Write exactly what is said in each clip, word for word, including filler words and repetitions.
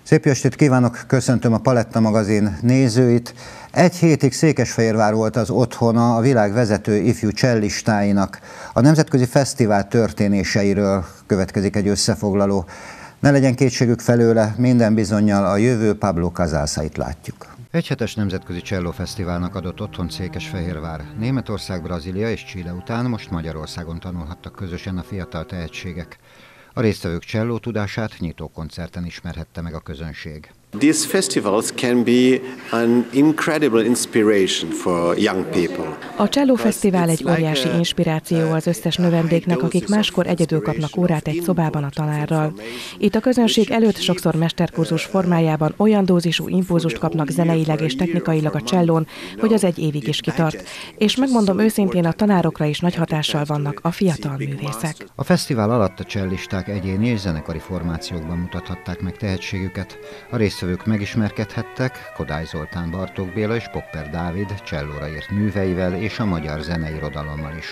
Szép jó estét kívánok, köszöntöm a Paletta magazin nézőit. Egy hétig Székesfehérvár volt az otthona a világ vezető ifjú cellistáinak. A nemzetközi fesztivál történéseiről következik egy összefoglaló. Ne legyen kétségük felőle, minden bizonnyal a jövő Pablo Casasait látjuk. Egyhetes nemzetközi csellófesztiválnak adott otthont Székesfehérvár. Németország, Brazília és Chile után most Magyarországon tanulhattak közösen a fiatal tehetségek. A résztvevők cselló tudását nyitókoncerten ismerhette meg a közönség. These festivals can be an incredible inspiration for young people. A csellófesztivál egy óriási inspiráció az összes növendéknek, akik máskor egyedül kapnak órát egy szobában a tanárral. Itt a közönség előtt sokszor mesterkurzus formájában olyan dózisú impulzust kapnak zeneileg és technikailag a csellón, hogy az egy évig is kitart. És megmondom őszintén, a tanárokra is nagy hatással vannak a fiatal művészek. A fesztivál alatt a cellisták egyéni és zenekari formációkban mutathatták meg tehetségüket. A résztvevők megismerkedhettek Kodály Zoltán, Bartók Béla és Popper Dávid csellóra írt műveivel és a magyar zeneirodalommal is.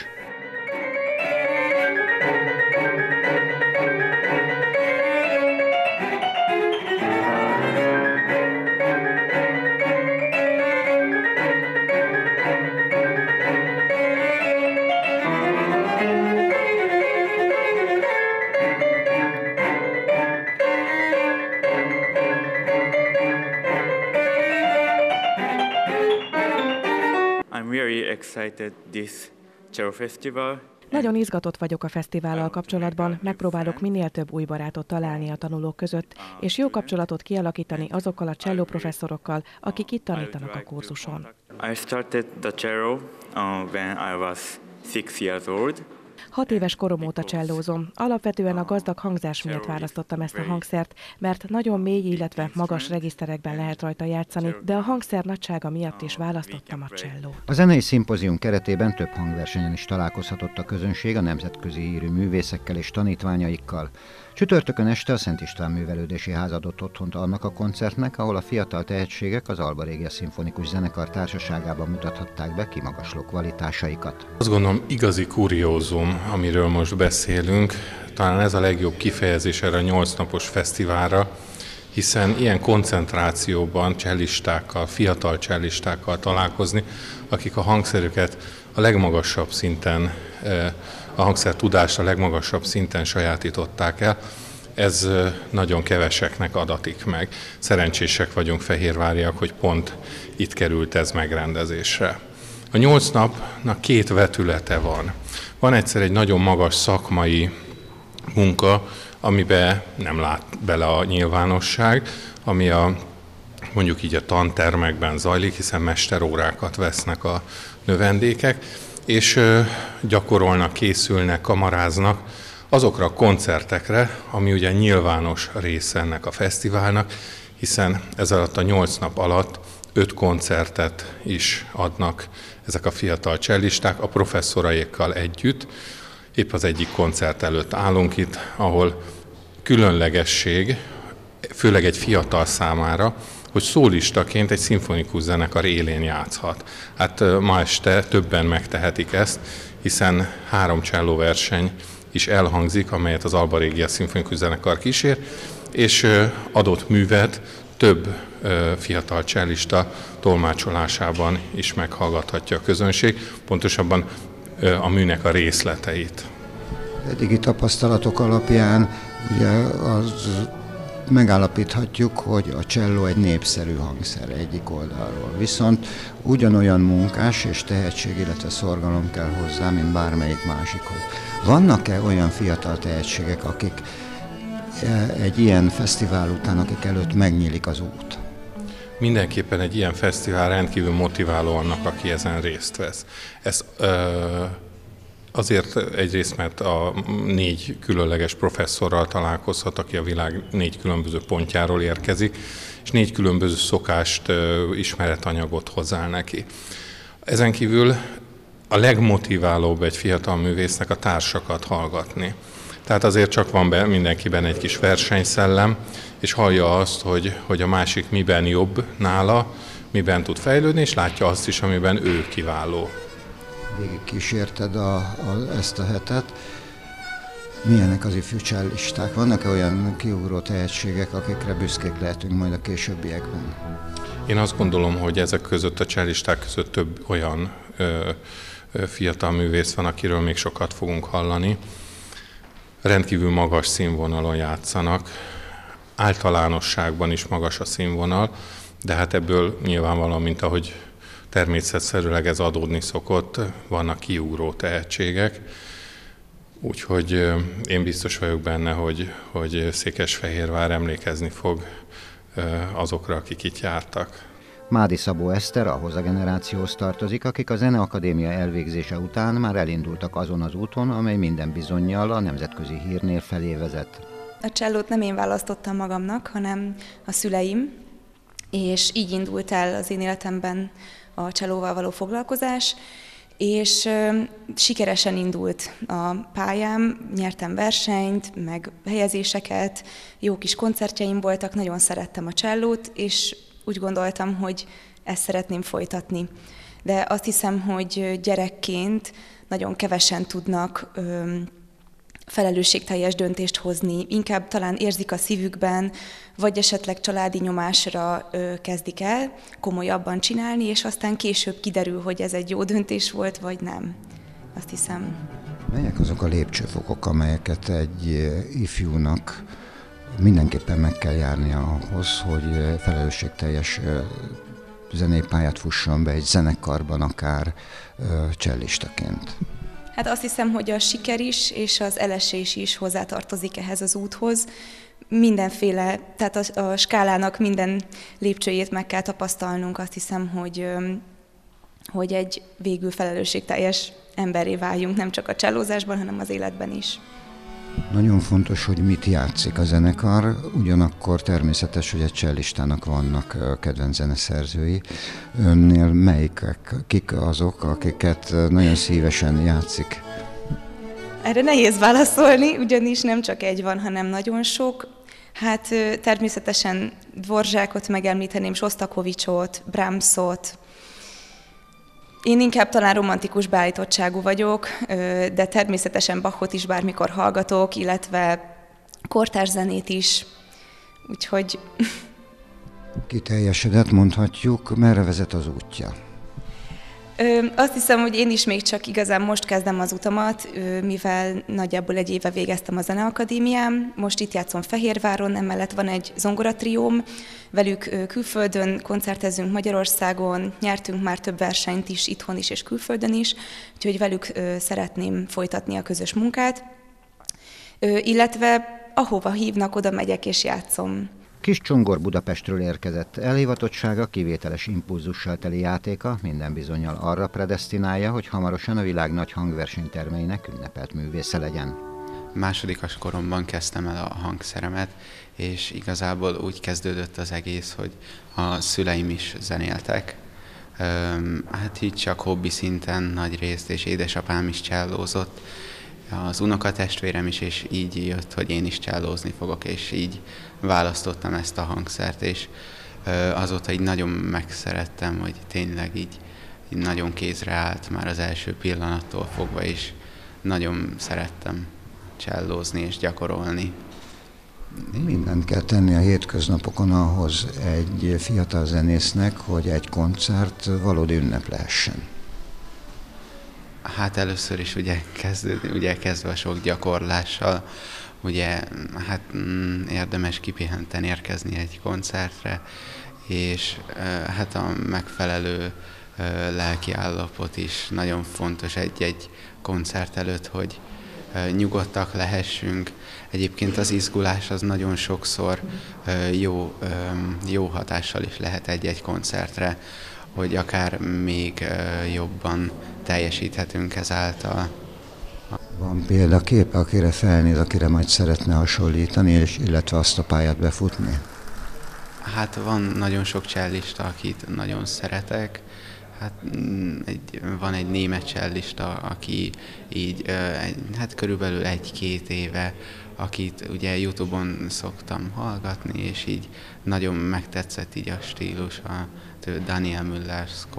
Nagyon izgatott vagyok a fesztivállal kapcsolatban, megpróbálok minél több új barátot találni a tanulók között, és jó kapcsolatot kialakítani azokkal a cselló professzorokkal, akik itt tanítanak a kurzuson. I started the cello uh, when I was six years old. Hat éves korom óta csellózom. Alapvetően a gazdag hangzás miatt választottam ezt a hangszert, mert nagyon mély, illetve magas regiszterekben lehet rajta játszani, de a hangszer nagysága miatt is választottam a csellót. A zenei szimpozium keretében több hangversenyen is találkozhatott a közönség a nemzetközi hírű művészekkel és tanítványaikkal. Csütörtökön este a Szent István Művelődési Ház adott otthont annak a koncertnek, ahol a fiatal tehetségek az Alba Regia Szimfonikus Zenekar társaságában mutathatták be kimagasló kvalitásaikat. Azt gondolom, igazi kuriózum, amiről most beszélünk, talán ez a legjobb kifejezés erre a nyolc napos fesztiválra, hiszen ilyen koncentrációban cellistákkal, fiatal cellistákkal találkozni, akik a hangszerüket a legmagasabb szinten, a hangszer tudást a legmagasabb szinten sajátították el, ez nagyon keveseknek adatik meg. Szerencsések vagyunk fehérváriak, hogy pont itt került ez megrendezésre. A nyolc napnak két vetülete van. Van egyszer egy nagyon magas szakmai munka, amiben nem lát bele a nyilvánosság, ami a, mondjuk így a tantermekben zajlik, hiszen mesterórákat vesznek a növendékek, és gyakorolnak, készülnek, kamaráznak azokra a koncertekre, ami ugye nyilvános része ennek a fesztiválnak, hiszen ez alatt a nyolc nap alatt öt koncertet is adnak ezek a fiatal cellisták a professzoraikkal együtt. Épp az egyik koncert előtt állunk itt, ahol különlegesség, főleg egy fiatal számára, hogy szólistaként egy szimfonikus zenekar élén játszhat. Hát ma este többen megtehetik ezt, hiszen három csellóverseny is elhangzik, amelyet az Alba Regia Szimfonikus Zenekar kísér, és adott művet több fiatal csellista tolmácsolásában is meghallgathatja a közönség, pontosabban a műnek a részleteit. Eddigi tapasztalatok alapján ugye az megállapíthatjuk, hogy a cselló egy népszerű hangszer egyik oldalról. Viszont ugyanolyan munkás és tehetség, illetve szorgalom kell hozzá, mint bármelyik másikhoz. Vannak-e olyan fiatal tehetségek, akik egy ilyen fesztivál után, akik előtt megnyílik az út? Mindenképpen egy ilyen fesztivál rendkívül motiváló annak, aki ezen részt vesz. Ez ö, azért egyrészt, mert a négy különleges professzorral találkozhat, aki a világ négy különböző pontjáról érkezik, és négy különböző szokást, ö, ismeretanyagot hozzá neki. Ezen kívül a legmotiválóbb egy fiatal művésznek a társakat hallgatni. Tehát azért csak van be mindenkiben egy kis versenyszellem, és hallja azt, hogy, hogy a másik miben jobb nála, miben tud fejlődni, és látja azt is, amiben ő kiváló. Végig kísérted a, a, ezt a hetet. Milyenek az ifjú cellisták? Vannak-e olyan kiugró tehetségek, akikre büszkék lehetünk majd a későbbiekben? Én azt gondolom, hogy ezek között, a cellisták között több olyan ö, ö, fiatal művész van, akiről még sokat fogunk hallani. Rendkívül magas színvonalon játszanak, általánosságban is magas a színvonal, de hát ebből nyilvánvalóan, mint ahogy természetszerűleg ez adódni szokott, vannak kiugró tehetségek. Úgyhogy én biztos vagyok benne, hogy, hogy Székesfehérvár emlékezni fog azokra, akik itt jártak. Mádi Szabó Eszter ahhoz a generációhoz tartozik, akik a Zeneakadémia elvégzése után már elindultak azon az úton, amely minden bizonnyal a nemzetközi hírnév felé vezet. A csellót nem én választottam magamnak, hanem a szüleim, és így indult el az én életemben a csellóval való foglalkozás, és ö, sikeresen indult a pályám, nyertem versenyt, meg helyezéseket, jó kis koncertjeim voltak, nagyon szerettem a csellót, és úgy gondoltam, hogy ezt szeretném folytatni. De azt hiszem, hogy gyerekként nagyon kevesen tudnak ö, felelősségteljes döntést hozni, inkább talán érzik a szívükben, vagy esetleg családi nyomásra ö, kezdik el komolyabban csinálni, és aztán később kiderül, hogy ez egy jó döntés volt, vagy nem. Azt hiszem. Melyek azok a lépcsőfokok, amelyeket egy ifjúnak mindenképpen meg kell járnia ahhoz, hogy felelősségteljes zenei pályát fusson be egy zenekarban, akár cellistaként? Hát azt hiszem, hogy a siker is, és az elesés is hozzátartozik ehhez az úthoz. Mindenféle, tehát a, a skálának minden lépcsőjét meg kell tapasztalnunk. Azt hiszem, hogy, hogy egy végül felelősségteljes emberré váljunk, nem csak a csellózásban, hanem az életben is. Nagyon fontos, hogy mit játszik a zenekar, ugyanakkor természetes, hogy egy cellistának vannak kedvenc zeneszerzői. Önnél melyikek, kik azok, akiket nagyon szívesen játszik? Erre nehéz válaszolni, ugyanis nem csak egy van, hanem nagyon sok. Hát természetesen Dvorzsákot megemlíteném, Sosztakovicsot, Brahmsot. Én inkább talán romantikus beállítottságú vagyok, de természetesen Bachot is bármikor hallgatok, illetve kortárs zenét is, úgyhogy... Kiteljesedett, mondhatjuk, merre vezet az útja? Azt hiszem, hogy én is még csak igazán most kezdem az utamat, mivel nagyjából egy éve végeztem a Zeneakadémián. Most itt játszom Fehérváron, emellett van egy zongoratrióm, velük külföldön koncertezünk Magyarországon, nyertünk már több versenyt is, itthon is és külföldön is, úgyhogy velük szeretném folytatni a közös munkát. Illetve ahova hívnak, oda megyek és játszom. Kis Csongor Budapestről érkezett. Elhivatottsága, kivételes impulzussal teli játéka minden bizonnyal arra predesztinálja, hogy hamarosan a világ nagy hangversenytermeinek ünnepelt művésze legyen. Másodikas koromban kezdtem el a hangszeremet, és igazából úgy kezdődött az egész, hogy a szüleim is zenéltek. Hát így csak hobbi szinten nagy részt, és édesapám is csellózott. Az unokatestvérem is, és így jött, hogy én is csellózni fogok, és így választottam ezt a hangszert, és azóta így nagyon megszerettem, hogy tényleg így, így nagyon kézre állt már az első pillanattól fogva, és nagyon szerettem csellózni és gyakorolni. Mindent kell tenni a hétköznapokon ahhoz egy fiatal zenésznek, hogy egy koncert valódi ünnep lehessen. Hát először is ugye, kezd, ugye kezdve a sok gyakorlással, ugye hát mm, érdemes kipihenten érkezni egy koncertre, és hát a megfelelő lelki állapot is nagyon fontos egy-egy koncert előtt, hogy nyugodtak lehessünk. Egyébként az izgulás az nagyon sokszor jó, jó hatással is lehet egy-egy koncertre, hogy akár még jobban teljesíthetünk ezáltal. Van példakép, akire felnéz, akire majd szeretne hasonlítani, és illetve azt a pályát befutni? Hát van nagyon sok csellista, akit nagyon szeretek. Hát egy, van egy német csellista, aki így hát körülbelül egy-két éve, akit ugye YouTube-on szoktam hallgatni, és így nagyon megtetszett így a stílusa, Daniel Müller Scott.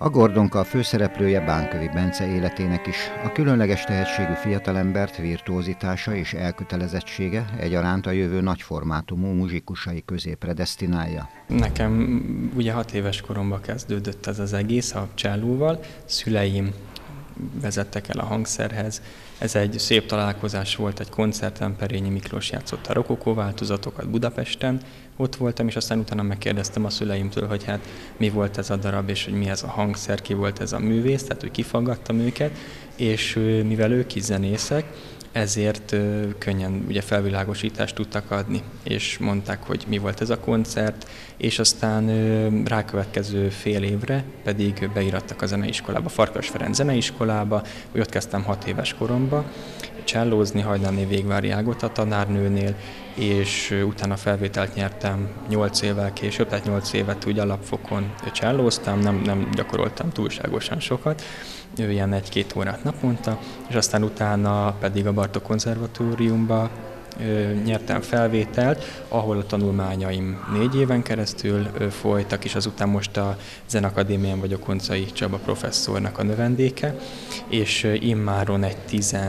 A Gordonka a főszereplője Bánkövi Bence életének is. A különleges tehetségű fiatalembert virtuózitása és elkötelezettsége egyaránt a jövő nagyformátumú muzsikusai közé predesztinálja. Nekem ugye hat éves koromban kezdődött ez az egész a csellóval. Szüleim vezettek el a hangszerhez. Ez egy szép találkozás volt, egy koncerten Perényi Miklós játszott a rokokó változatokat Budapesten. Ott voltam, és aztán utána megkérdeztem a szüleimtől, hogy hát mi volt ez a darab, és hogy mi ez a hangszer, ki volt ez a művész, tehát hogy kifaggattam őket, és mivel ők is zenészek, ezért könnyen ugye felvilágosítást tudtak adni, és mondták, hogy mi volt ez a koncert, és aztán rákövetkező fél évre pedig beirattak a zeneiskolába, Farkas Ferenc zeneiskolába, hogy ott kezdtem hat éves koromba, csellózni Hajdani Végvári Ágota tanárnőnél, és utána felvételt nyertem nyolc évvel később, tehát nyolc évet úgy alapfokon csellóztam, nem, nem gyakoroltam túlságosan sokat, ilyen egy-két órát naponta, és aztán utána pedig a Bartók Konzervatóriumba nyertem felvételt, ahol a tanulmányaim négy éven keresztül folytak, és azután most a Zenakadémián vagyok Koncai Csaba professzornak a növendéke, és immáron egy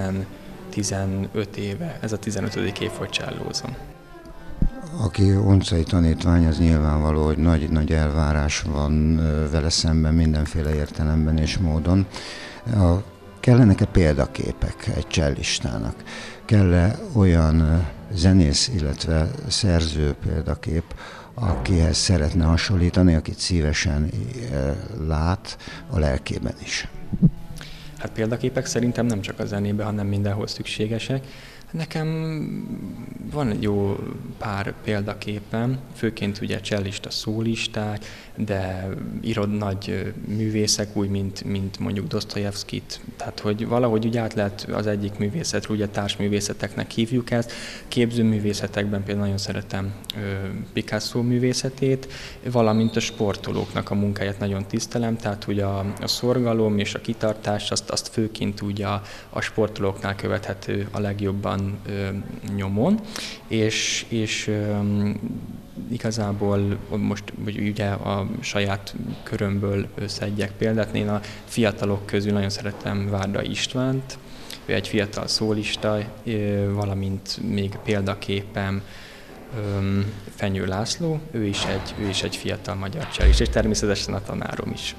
tizenöt éve, ez a tizenötödik év, hogy csellózom. Aki oncai tanítvány, az nyilvánvaló, hogy nagy-nagy elvárás van vele szemben mindenféle értelemben és módon. A, kellenek-e példaképek egy cellistának? Kell-e olyan zenész, illetve szerző példakép, akihez szeretne hasonlítani, akit szívesen lát a lelkében is? Hát példaképek szerintem nem csak a zenében, hanem mindenhol szükségesek. Nekem van egy jó pár példaképem, főként ugye csellista szólisták, de írod nagy művészek, úgy, mint, mint mondjuk Dosztojevszkit. Tehát, hogy valahogy úgy át lehet az egyik művészetről, ugye társművészeteknek hívjuk ezt. Képzőművészetekben például nagyon szeretem Picasso művészetét, valamint a sportolóknak a munkáját nagyon tisztelem, tehát ugye a, a szorgalom és a kitartás, azt, azt főként ugye a, a sportolóknál követhető a legjobban ö, nyomon, és, és ö, igazából most ugye a saját körömből szedjek példát. Én a fiatalok közül nagyon szeretem Várda Istvánt, ő egy fiatal szólista, valamint még példaképem Fenyő László, ő is egy, ő is egy fiatal magyar csellista, és természetesen a tanárom is.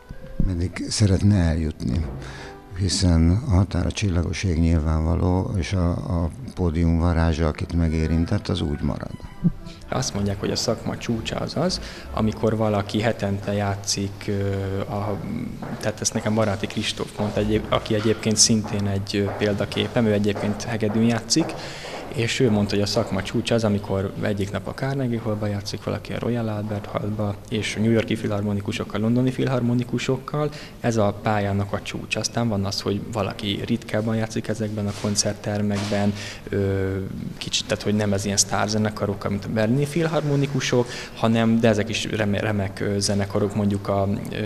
Mindig szeretne eljutni, hiszen a határa csillagos ég nyilvánvaló, és a, a pódium varázsa, akit megérintett, az úgy marad. Azt mondják, hogy a szakma csúcsa az az, amikor valaki hetente játszik, a, tehát ezt nekem Baráti Kristóf mondta, aki egyébként szintén egy példaképem, ő egyébként hegedűn játszik, és ő mondta, hogy a szakma csúcsa az, amikor egyik nap a Carnegie Hallba játszik, valaki a Royal Albert Hallba, és a New York-i filharmonikusokkal, londoni filharmonikusokkal, ez a pályának a csúcs. Aztán van az, hogy valaki ritkábban játszik ezekben a koncerttermekben, kicsit, tehát hogy nem ez ilyen sztárzenekarok, mint a berlini filharmonikusok, hanem, de ezek is remek zenekarok, mondjuk a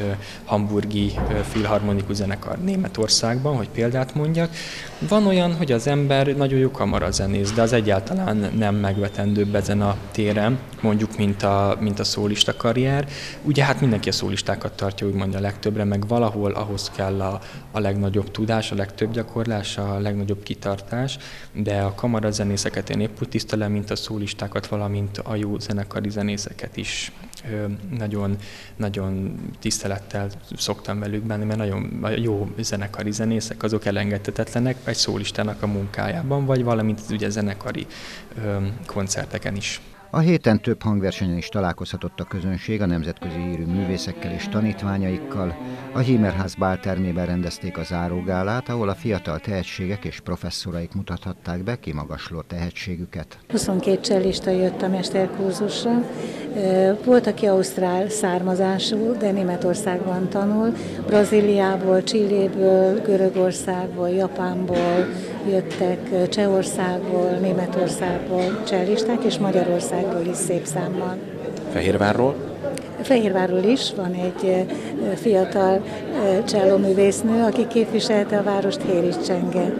hamburgi filharmonikus zenekar Németországban, hogy példát mondjak. Van olyan, hogy az ember nagyon jó kamarazenész, de az egyáltalán nem megvetendőbb ezen a téren, mondjuk, mint a, mint a szólista karrier. Ugye hát mindenki a szólistákat tartja, úgymond a legtöbbre, meg valahol ahhoz kell a, a legnagyobb tudás, a legtöbb gyakorlás, a legnagyobb kitartás, de a kamarazenészeket én épp úgy tisztelem, mint a szólistákat, valamint a jó zenekari zenészeket is. Nagyon, nagyon tisztelettel szoktam velük bánni, mert nagyon jó zenekari zenészek, azok elengedhetetlenek egy szólistának a munkájában, vagy valamint ugye zenekari ö, koncerteken is. A héten több hangversenyen is találkozhatott a közönség a nemzetközi hírű művészekkel és tanítványaikkal. A Hímerház báltermében rendezték a zárógálát, ahol a fiatal tehetségek és professzoraik mutathatták be kimagasló tehetségüket. huszonkét csellista jött a mesterkurzusra. Volt, aki ausztrál származású, de Németországban tanul. Brazíliából, Chiléből, Görögországból, Japánból jöttek, Csehországból, Németországból csellisták, és Magyarországról is szép számmal. Fehérvárról? Fehérvárról is van egy fiatal csellóművésznő, aki képviselte a várost, Héris Csenge.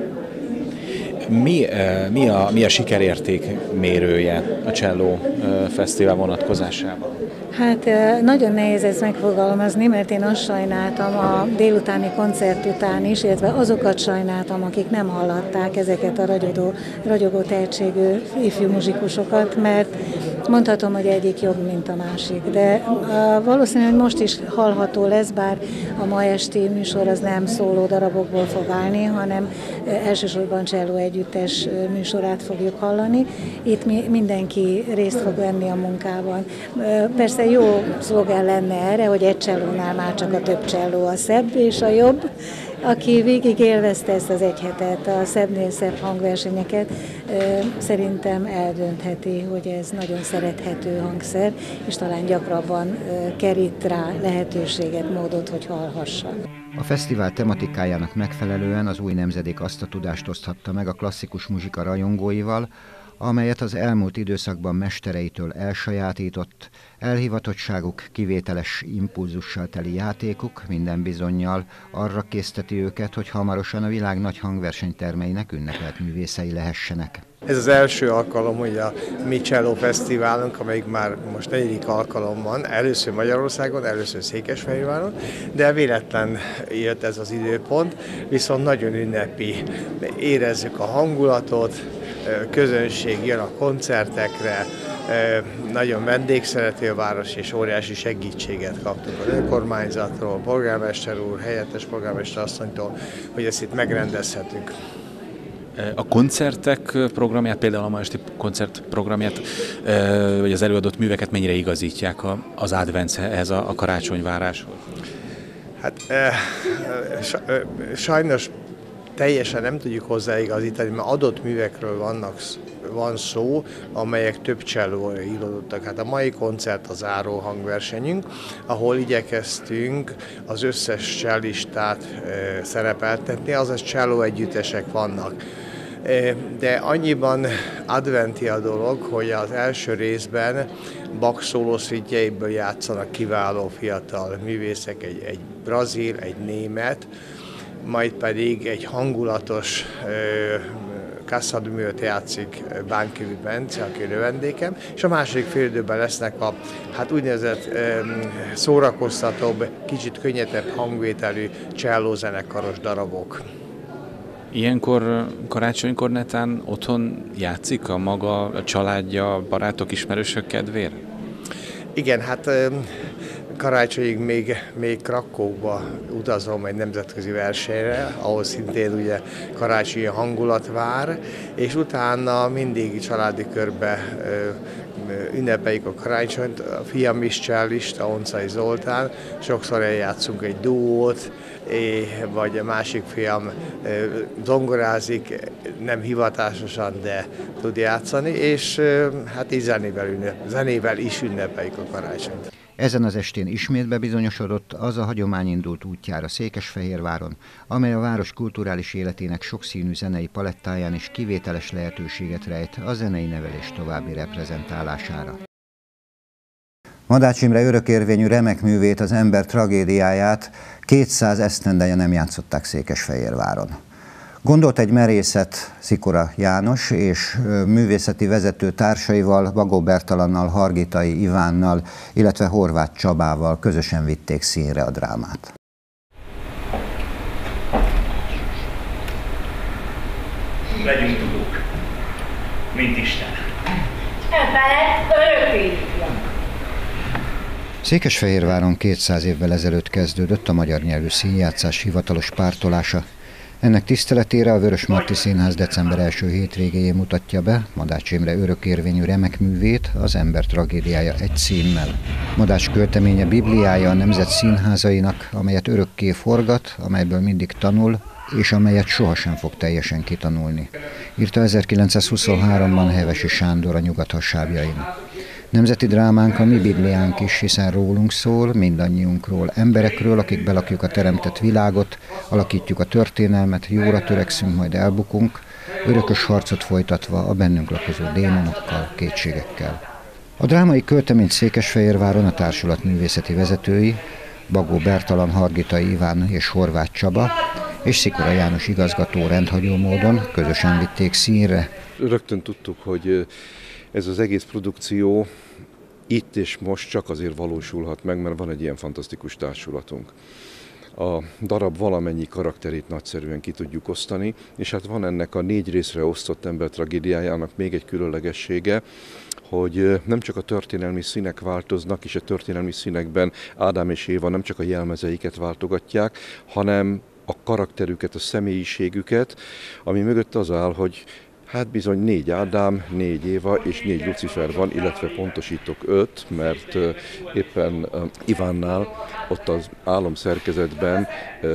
Mi, mi, a, mi a sikerérték mérője a Cselló Fesztivál vonatkozásában? Hát nagyon nehéz ezt megfogalmazni, mert én azt sajnáltam a délutáni koncert után is, illetve azokat sajnáltam, akik nem hallották ezeket a ragyogó, ragyogó tehetségű ifjú muzsikusokat, mert mondhatom, hogy egyik jobb, mint a másik. De valószínűleg most is hallható lesz, bár a ma esti műsor az nem szóló darabokból fog állni, hanem elsősorban cselló együttes műsorát fogjuk hallani. Itt mi, mindenki részt fog venni a munkában. Persze jó szlogán lenne erre, hogy egy csellónál már csak a több cselló a szebb és a jobb. Aki végig élvezte ezt az egy hetet, a szebbnél szebb hangversenyeket, szerintem eldöntheti, hogy ez nagyon szerethető hangszer, és talán gyakrabban kerít rá lehetőséget, módot, hogy hallhasson. A fesztivál tematikájának megfelelően az új nemzedék azt a tudást oszthatta meg a klasszikus muzsika rajongóival, amelyet az elmúlt időszakban mestereitől elsajátított, elhivatottságuk, kivételes impulzussal teli játékuk minden bizonnyal arra készteti őket, hogy hamarosan a világ nagy hangversenytermeinek ünnepelt művészei lehessenek. Ez az első alkalom, hogy a mi Cello Fesztiválunk, amelyik már most negyedik alkalom van, először Magyarországon, először Székesfehérváron, de véletlen jött ez az időpont, viszont nagyon ünnepi. Érezzük a hangulatot, közönség jön a koncertekre, nagyon vendégszerető a város, és óriási segítséget kaptunk az önkormányzatról, polgármester úr, helyettes polgármester asszonytól, hogy ezt itt megrendezhetünk. A koncertek programját, például a ma esti koncertprogramját, vagy az előadott műveket mennyire igazítják az adventhez, a karácsonyváráshoz? Hát sajnos teljesen nem tudjuk hozzáigazítani, mert adott művekről vannak, van szó, amelyek több csellóra íródottak. Hát a mai koncert az záró hangversenyünk, ahol igyekeztünk az összes csellistát e, szerepeltetni, azaz cselló együttesek vannak. E, de annyiban adventi a dolog, hogy az első részben Bach szólószvitjeiből játszanak kiváló fiatal művészek, egy, egy brazil, egy német, majd pedig egy hangulatos kasszadművet játszik Bánkivi Bence, aki növendékem, és a második fél időben lesznek a hát úgynevezett szórakoztatóbb, kicsit könnyedebb hangvételű csellózenekaros darabok. Ilyenkor karácsonykor netán otthon játszik a maga a családja, barátok, ismerősök kedvére? Igen, hát karácsonyig még, még Krakóba utazom egy nemzetközi versenyre, ahol szintén ugye karácsonyi hangulat vár, és utána mindig családi körbe ünnepeljük a karácsonyt. A fiam is csellista, Oncai Zoltán, sokszor eljátszunk egy duót, vagy a másik fiam zongorázik, nem hivatásosan, de tud játszani, és hát így zenével, ünnep, zenével is ünnepeljük a karácsonyt. Ezen az estén ismét bebizonyosodott az a hagyomány indult útjára Székesfehérváron, amely a város kulturális életének sokszínű zenei palettáján is kivételes lehetőséget rejt a zenei nevelés további reprezentálására. Madács Imre örökérvényű remek művét, az ember tragédiáját kétszáz esztendeje nem játszották Székesfehérváron. Gondolt egy merészet Szikora János és művészeti vezető társaival, Bagó Bertalannal, Hargitai Ivánnal, illetve Horváth Csabával közösen vitték színre a drámát. Legyünk tudók, mint Isten. Székesfehérváron kétszáz évvel ezelőtt kezdődött a magyar nyelvű színjátszás hivatalos pártolása. Ennek tiszteletére a Vörösmarty Színház december első hétvégéjén mutatja be Madács Imre örökérvényű remek művét, az ember tragédiája egy címmel. Madács költeménye bibliája a nemzet színházainak, amelyet örökké forgat, amelyből mindig tanul, és amelyet sohasem fog teljesen kitanulni, írta ezerkilencszázhuszonháromban Hevesi Sándor a Nyugat-Hasábjain. Nemzeti drámánk a mi bibliánk is, hiszen rólunk szól, mindannyiunkról, emberekről, akik belakjuk a teremtett világot, alakítjuk a történelmet, jóra törekszünk, majd elbukunk, örökös harcot folytatva a bennünk lakozó démonokkal, kétségekkel. A drámai költeményt Székesfehérváron a társulat művészeti vezetői, Bagó Bertalan, Hargitai Iván és Horváth Csaba, és Szikora János igazgató rendhagyó módon közösen vitték színre. Rögtön tudtuk, hogy ez az egész produkció itt és most csak azért valósulhat meg, mert van egy ilyen fantasztikus társulatunk. A darab valamennyi karakterét nagyszerűen ki tudjuk osztani, és hát van ennek a négy részre osztott ember tragédiájának még egy különlegessége, hogy nem csak a történelmi színek változnak, és a történelmi színekben Ádám és Éva nem csak a jelmezeiket váltogatják, hanem a karakterüket, a személyiségüket, ami mögött az áll, hogy hát bizony négy Ádám, négy Éva és négy Lucifer van, illetve pontosítok öt, mert éppen Ivánnál ott az álomszerkezetben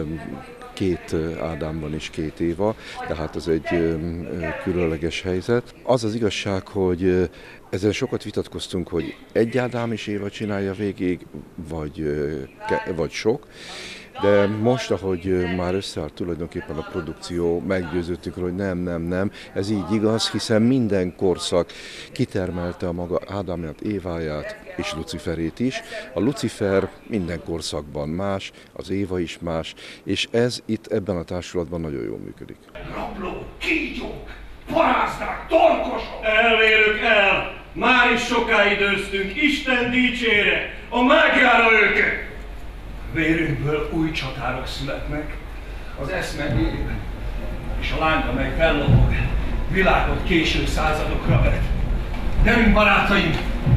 két Ádám van és két Éva, tehát ez egy különleges helyzet. Az az igazság, hogy ezen sokat vitatkoztunk, hogy egy Ádám és Éva csinálja végig, vagy, vagy sok. De most, ahogy már összeállt tulajdonképpen a produkció, meggyőződtünk, hogy nem, nem, nem, ez így igaz, hiszen minden korszak kitermelte a maga Ádámját, Éváját és Luciferét is. A Lucifer minden korszakban más, az Éva is más, és ez itt ebben a társulatban nagyon jól működik. Rablók, kígyók, paráznák, torkosok! Elvérük el! Már is soká időztünk, Isten dicsére, a mágiára őket! Vérünkből új csatárok születnek, az eszme él, és a lánga meg fellobog, világot késő századokra vet. Gyerünk, barátaim,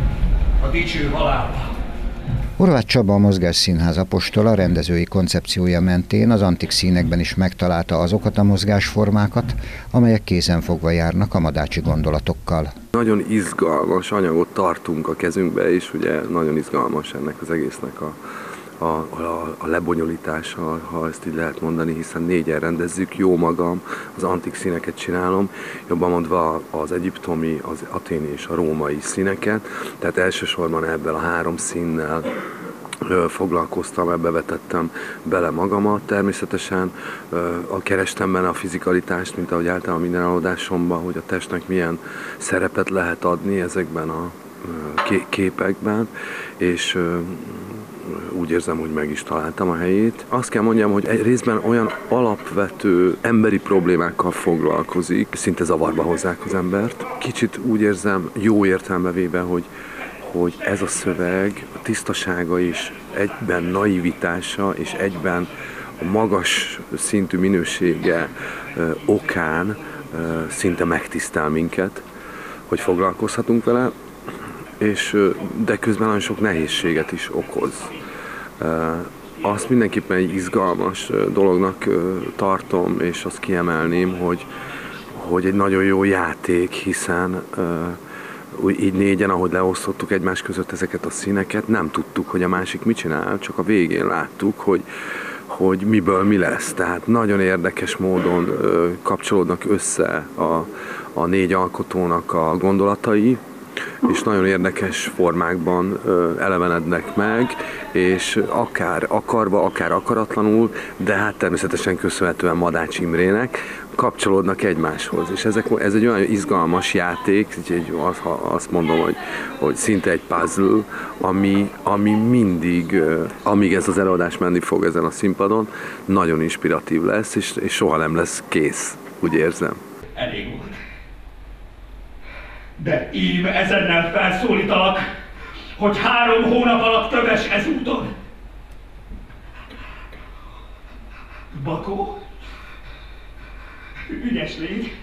a dicső halálba! Horváth Csaba, a Mozgásszínház apostola rendezői koncepciója mentén az antik színekben is megtalálta azokat a mozgásformákat, amelyek kézenfogva járnak a madácsi gondolatokkal. Nagyon izgalmas anyagot tartunk a kezünkbe, és ugye nagyon izgalmas ennek az egésznek a A, a, a lebonyolítása, ha ezt így lehet mondani, hiszen négyen rendezzük, jó magam, az antik színeket csinálom, jobban mondva az egyiptomi, az athéni és a római színeket, tehát elsősorban ebben a három színnel foglalkoztam, ebbe vetettem bele magamat természetesen, kerestem benne a fizikalitást, mint ahogy általában minden előadásomban, hogy a testnek milyen szerepet lehet adni ezekben a képekben, és úgy érzem, hogy meg is találtam a helyét. Azt kell mondjam, hogy egy részben olyan alapvető emberi problémákkal foglalkozik, szinte zavarba hozzák az embert. Kicsit úgy érzem, jó értelembe véve, hogy, hogy ez a szöveg a tisztasága és egyben naivitása és egyben a magas szintű minősége ö, okán ö, szinte megtisztel minket, hogy foglalkozhatunk vele, és, de közben nagyon sok nehézséget is okoz. Azt mindenképpen egy izgalmas dolognak tartom, és azt kiemelném, hogy, hogy egy nagyon jó játék, hiszen így négyen, ahogy leosztottuk egymás között ezeket a színeket, nem tudtuk, hogy a másik mit csinál, csak a végén láttuk, hogy, hogy miből mi lesz. Tehát nagyon érdekes módon kapcsolódnak össze a, a négy alkotónak a gondolatai, és nagyon érdekes formákban elevenednek meg, és akár akarva, akár akaratlanul, de hát természetesen köszönhetően Madács Imrének kapcsolódnak egymáshoz. És ezek, ez egy olyan izgalmas játék, egy, azt mondom, hogy, hogy szinte egy puzzle, ami, ami mindig, amíg ez az előadás menni fog ezen a színpadon, nagyon inspiratív lesz, és, és soha nem lesz kész, úgy érzem. Elég volt. De ím ezennel felszólítalak, hogy három hónap alatt töves ezúton. Bakó? Ügyes légy.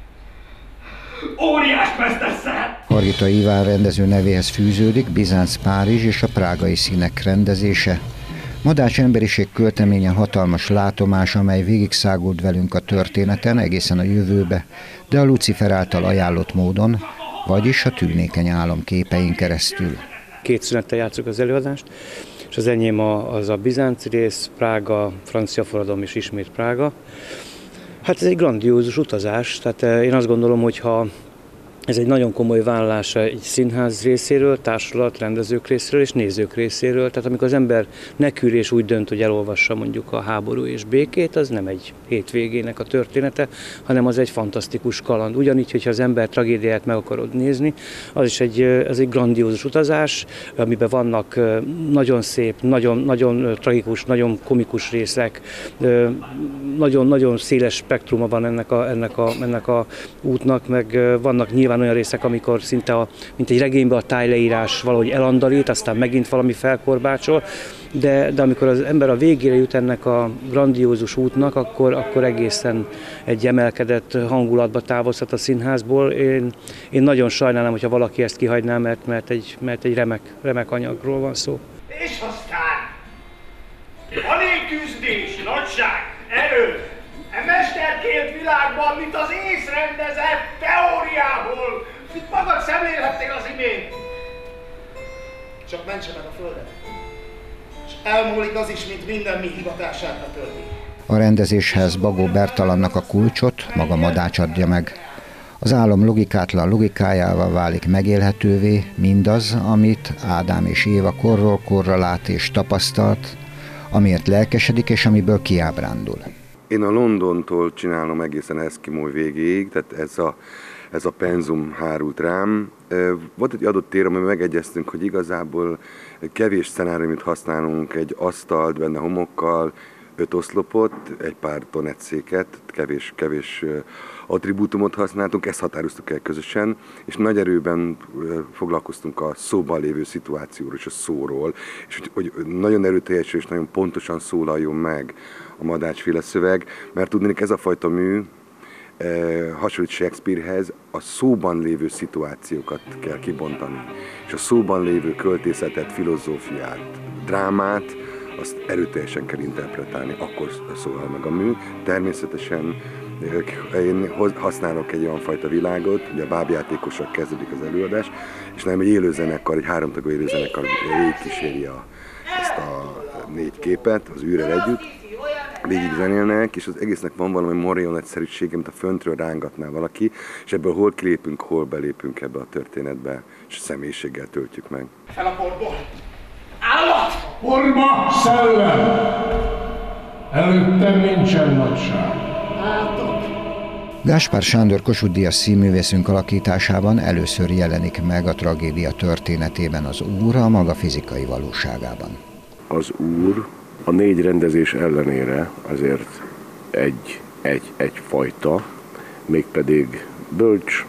Óriást vesztesz el! Hargita Iván rendező nevéhez fűződik Bizánc, Párizs és a prágai színek rendezése. Madács emberiség költeménye hatalmas látomás, amely végigszágult velünk a történeten egészen a jövőbe, de a Lucifer által ajánlott módon, vagyis a tűnékeny álom képein keresztül. Két szünettel játszuk az előadást, és az enyém a, az a bizánci rész, Prága, francia forradalom és ismét Prága. Hát ez egy grandiózus utazás, tehát én azt gondolom, hogy ha ez egy nagyon komoly vállalása egy színház részéről, társulat, rendezők részéről és nézők részéről. Tehát amikor az ember nekül és úgy dönt, hogy elolvassa mondjuk a Háború és békét, az nem egy hétvégének a története, hanem az egy fantasztikus kaland. Ugyanígy, hogyha az ember tragédiát meg akarod nézni, az is egy, ez egy grandiózus utazás, amiben vannak nagyon szép, nagyon, nagyon tragikus, nagyon komikus részek, nagyon, nagyon széles spektruma van ennek a, ennek a, ennek a útnak, meg vannak nyilván nyilván olyan részek, amikor szinte a, mint egy regényben a tájleírás valahogy elandalít, aztán megint valami felkorbácsol, de, de amikor az ember a végére jut ennek a grandiózus útnak, akkor, akkor egészen egy emelkedett hangulatba távozhat a színházból. Én, én nagyon sajnálom, hogyha valaki ezt kihagyná, mert, mert egy, mert egy remek, remek anyagról van szó. És aztán van egy küzdés, nagyság, erő, e mesterkélt világban, mint az észrendezett teóriából, mint magad szemlélhettél az imént. Csak mentse meg a földet, és elmúlik az is, mint minden mi hivatását betölti. A rendezéshez Bagó Bertalannak a kulcsot maga Madács adja meg. Az álom logikátlan logikájával válik megélhetővé mindaz, amit Ádám és Éva korról korra lát és tapasztalt, amiért lelkesedik és amiből kiábrándul. Én a Londontól csinálom egészen Eszkimó végéig, tehát ez a, ez a penzum hárult rám. Volt egy adott tér, amiben megegyeztünk, hogy igazából kevés szenáriumot használunk, egy asztalt benne homokkal, öt oszlopot, egy pár tonetszéket, kevés, kevés attribútumot használtunk, ezt határoztuk el közösen, és nagy erőben foglalkoztunk a szóban lévő szituációról és a szóról, és hogy, hogy nagyon erőteljes és nagyon pontosan szólaljon meg a Madácsféle szöveg, mert tudnék ez a fajta mű, eh, hasonlít Shakespearehez, a szóban lévő szituációkat kell kibontani, és a szóban lévő költészetet, filozófiát, drámát, azt erőteljesen kell interpretálni, akkor szólal meg a mű. Természetesen én használok egy olyan fajta világot, ugye a bábjátékosak kezdődik az előadás, és nem egy élőzenekar, egy háromtagú élőzenekar végigkíséri a, ezt a négy képet, az űrrel együtt, végig zenélnek, és az egésznek van valami marionetszerűsége, mint a föntről rángatná valaki, és ebből hol kilépünk, hol belépünk ebbe a történetbe, és személyiséggel töltjük meg. Fel a porból! Állat! Orma, szellem! Előttem nincsen nagyság. Látok! Gáspár Sándor Kossuth-díjas színművészünk alakításában először jelenik meg a tragédia történetében az Úr a maga fizikai valóságában. Az Úr a négy rendezés ellenére azért egy, egy, egyfajta, mégpedig bölcs,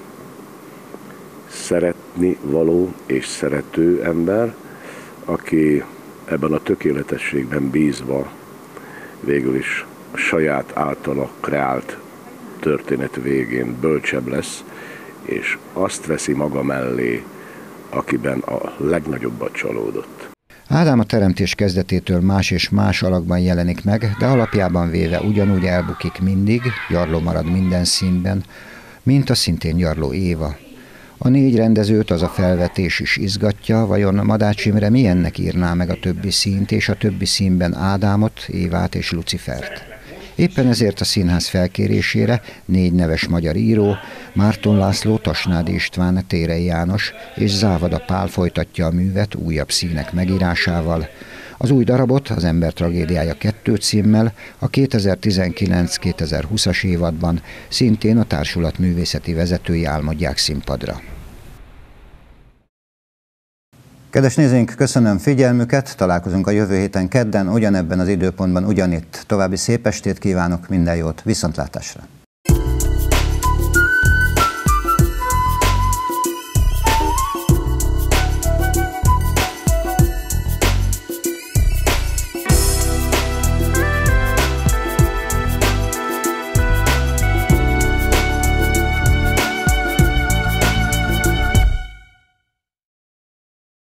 szeretni való és szerető ember, aki ebben a tökéletességben bízva végül is a saját általa kreált történet végén bölcsebb lesz, és azt veszi maga mellé, akiben a legnagyobbat csalódott. Ádám a teremtés kezdetétől más és más alakban jelenik meg, de alapjában véve ugyanúgy elbukik mindig, gyarló marad minden színben, mint a szintén gyarló Éva. A négy rendezőt az a felvetés is izgatja, vajon Madács Imre milyennek írná meg a többi színt, és a többi színben Ádámot, Évát és Lucifert. Éppen ezért a színház felkérésére négy neves magyar író, Márton László, Tasnádi István, Térei János és Závada Pál folytatja a művet újabb színek megírásával. Az új darabot, az Ember tragédiája kettő címmel a kétezer-tizenkilenc-kétezer-húszas évadban szintén a társulat művészeti vezetői álmodják színpadra. Kedves nézőink, köszönöm figyelmüket, találkozunk a jövő héten kedden, ugyanebben az időpontban, ugyanitt. További szép estét kívánok, minden jót, viszontlátásra!